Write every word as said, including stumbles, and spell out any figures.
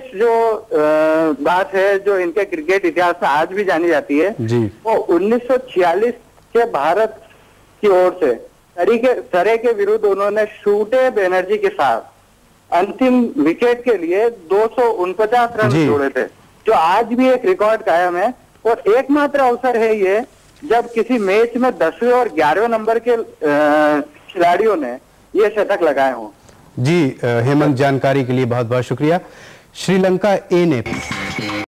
जो आ, बात है जो इनके क्रिकेट इतिहास में आज भी जानी जाती है जी, वो उन्नीस सौ छियालीस के भारत की ओर से सरे के सरे के विरुद्ध उन्होंने शूटे बनर्जी के साथ अंतिम विकेट के लिए दो सौ उनपचास रन जोड़े थे, जो आज भी एक रिकॉर्ड कायम है। और एकमात्र अवसर है ये जब किसी मैच में दसवें और ग्यारहवें नंबर के खिलाड़ियों ने ये शतक लगाए हों। जी हेमंत, जानकारी के लिए बहुत बहुत शुक्रिया। श्रीलंका ए ने